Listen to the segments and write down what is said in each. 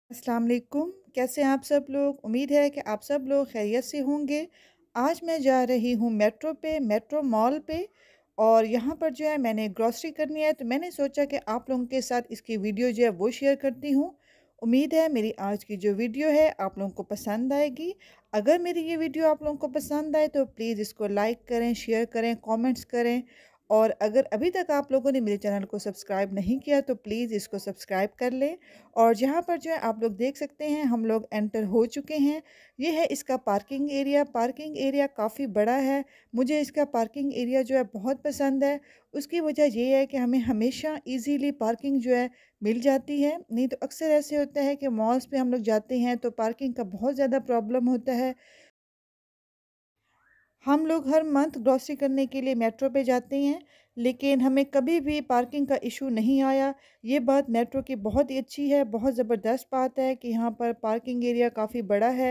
अस्सलाम वालेकुम। कैसे हैं आप सब लोग? उम्मीद है कि आप सब लोग खैरियत से होंगे। आज मैं जा रही हूँ मेट्रो मॉल पे और यहाँ पर जो है मैंने ग्रॉसरी करनी है, तो मैंने सोचा कि आप लोगों के साथ इसकी वीडियो जो है वो शेयर करती हूँ। उम्मीद है मेरी आज की जो वीडियो है आप लोगों को पसंद आएगी। अगर मेरी ये वीडियो आप लोगों को पसंद आए तो प्लीज़ इसको लाइक करें, शेयर करें, कमेंट्स करें। और अगर अभी तक आप लोगों ने मेरे चैनल को सब्सक्राइब नहीं किया तो प्लीज़ इसको सब्सक्राइब कर लें। और जहाँ पर जो है आप लोग देख सकते हैं हम लोग एंटर हो चुके हैं। ये है इसका पार्किंग एरिया काफ़ी बड़ा है। मुझे इसका पार्किंग एरिया जो है बहुत पसंद है। उसकी वजह ये है कि हमें हमेशा इजीली पार्किंग जो है मिल जाती है। नहीं तो अक्सर ऐसे होता है कि मॉल्स पे हम लोग जाते हैं तो पार्किंग का बहुत ज़्यादा प्रॉब्लम होता है। हम लोग हर मंथ ग्रॉसरी करने के लिए मेट्रो पे जाते हैं, लेकिन हमें कभी भी पार्किंग का इशू नहीं आया। ये बात मेट्रो की बहुत ही अच्छी है, बहुत ज़बरदस्त बात है कि यहाँ पर पार्किंग एरिया काफ़ी बड़ा है।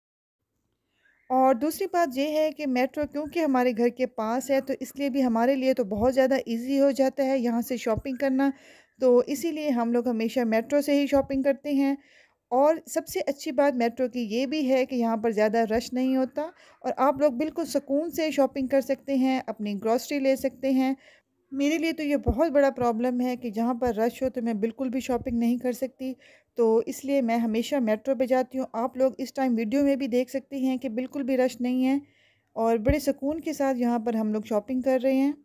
और दूसरी बात ये है कि मेट्रो क्योंकि हमारे घर के पास है तो इसलिए भी हमारे लिए तो बहुत ज़्यादा ईज़ी हो जाता है यहाँ से शॉपिंग करना। तो इसीलिए हम लोग हमेशा मेट्रो से ही शॉपिंग करते हैं। और सबसे अच्छी बात मेट्रो की ये भी है कि यहाँ पर ज़्यादा रश नहीं होता और आप लोग बिल्कुल सुकून से शॉपिंग कर सकते हैं, अपनी ग्रॉसरी ले सकते हैं। मेरे लिए तो ये बहुत बड़ा प्रॉब्लम है कि जहाँ पर रश हो तो मैं बिल्कुल भी शॉपिंग नहीं कर सकती। तो इसलिए मैं हमेशा मेट्रो पे जाती हूँ। आप लोग इस टाइम वीडियो में भी देख सकते हैं कि बिल्कुल भी रश नहीं है और बड़े सुकून के साथ यहाँ पर हम लोग शॉपिंग कर रहे हैं।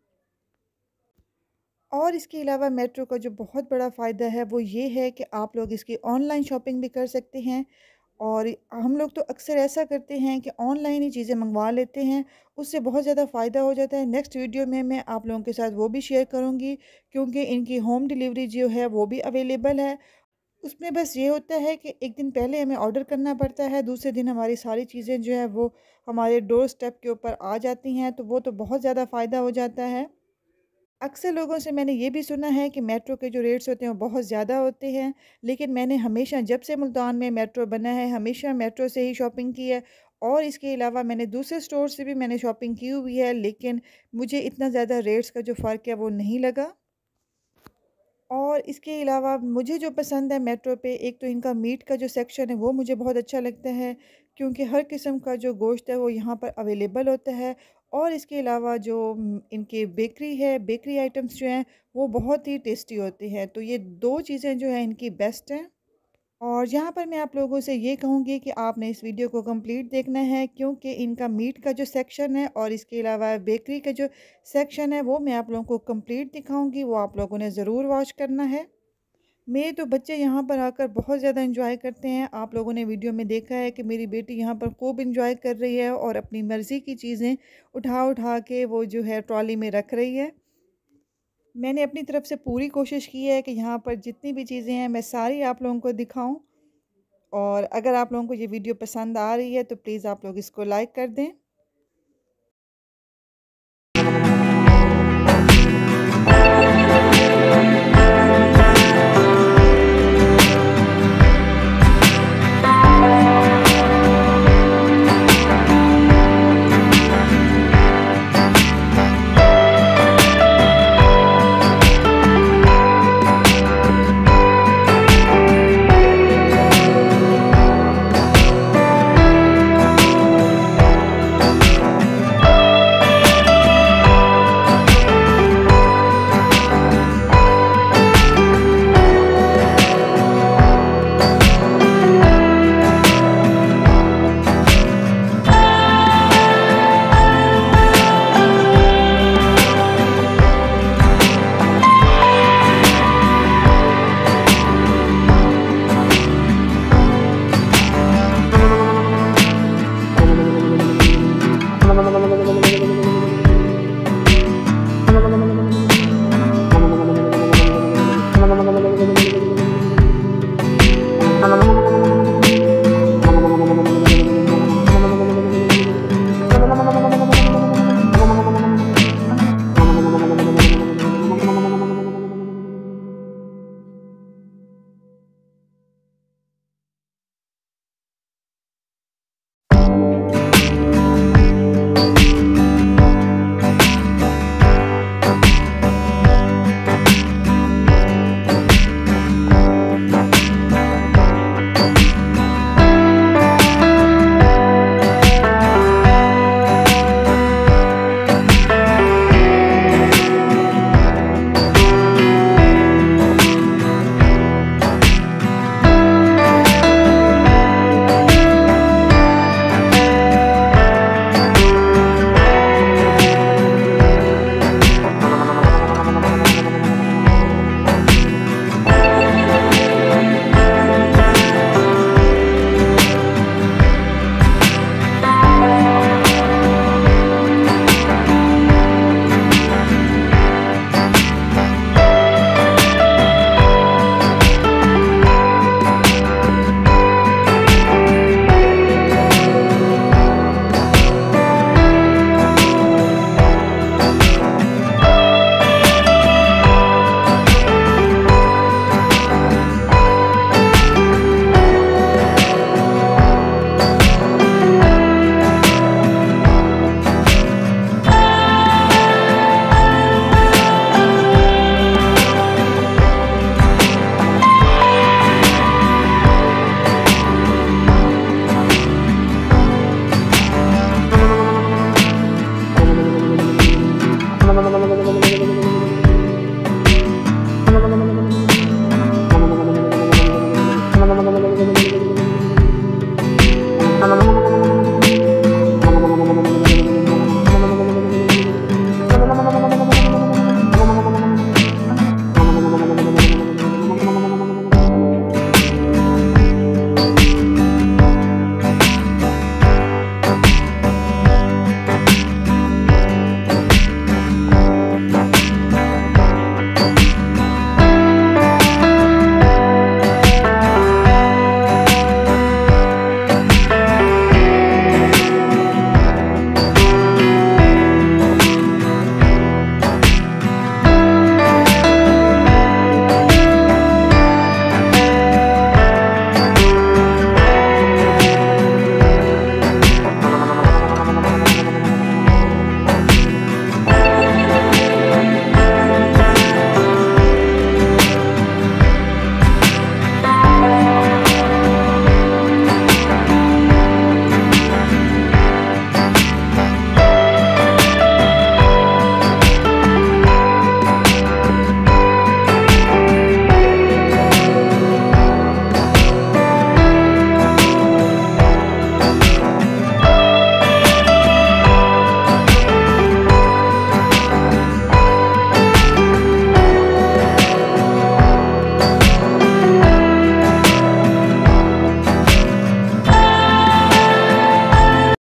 और इसके अलावा मेट्रो का जो बहुत बड़ा फ़ायदा है वो ये है कि आप लोग इसकी ऑनलाइन शॉपिंग भी कर सकते हैं। और हम लोग तो अक्सर ऐसा करते हैं कि ऑनलाइन ही चीज़ें मंगवा लेते हैं, उससे बहुत ज़्यादा फ़ायदा हो जाता है। नेक्स्ट वीडियो में मैं आप लोगों के साथ वो भी शेयर करूँगी क्योंकि इनकी होम डिलीवरी जो है वो भी अवेलेबल है। उसमें बस ये होता है कि एक दिन पहले हमें ऑर्डर करना पड़ता है, दूसरे दिन हमारी सारी चीज़ें जो है वो हमारे डोर स्टेप के ऊपर आ जाती हैं, तो वो तो बहुत ज़्यादा फ़ायदा हो जाता है। अक्सर लोगों से मैंने ये भी सुना है कि मेट्रो के जो रेट्स होते हैं वो बहुत ज़्यादा होते हैं, लेकिन मैंने हमेशा जब से मुल्तान में मेट्रो बना है हमेशा मेट्रो से ही शॉपिंग की है। और इसके अलावा मैंने दूसरे स्टोर से भी मैंने शॉपिंग की हुई है, लेकिन मुझे इतना ज़्यादा रेट्स का जो फ़र्क है वो नहीं लगा। और इसके अलावा मुझे जो पसंद है मेट्रो पे, एक तो इनका मीट का जो सेक्शन है वो मुझे बहुत अच्छा लगता है क्योंकि हर किस्म का जो गोश्त है वो यहाँ पर अवेलेबल होता है। और इसके अलावा जो इनकी बेकरी है, बेकरी आइटम्स जो हैं वो बहुत ही टेस्टी होते हैं। तो ये 2 चीज़ें जो हैं इनकी बेस्ट हैं। और यहाँ पर मैं आप लोगों से ये कहूँगी कि आपने इस वीडियो को कंप्लीट देखना है क्योंकि इनका मीट का जो सेक्शन है और इसके अलावा बेकरी का जो सेक्शन है वो मैं आप लोगों को कंप्लीट दिखाऊंगी, वो आप लोगों ने ज़रूर वॉच करना है। मेरे तो बच्चे यहाँ पर आकर बहुत ज़्यादा इंजॉय करते हैं। आप लोगों ने वीडियो में देखा है कि मेरी बेटी यहाँ पर खूब इंजॉय कर रही है और अपनी मर्ज़ी की चीज़ें उठा उठा के वो जो है ट्रॉली में रख रही है। मैंने अपनी तरफ से पूरी कोशिश की है कि यहाँ पर जितनी भी चीज़ें हैं मैं सारी आप लोगों को दिखाऊं। और अगर आप लोगों को ये वीडियो पसंद आ रही है तो प्लीज़ आप लोग इसको लाइक कर दें।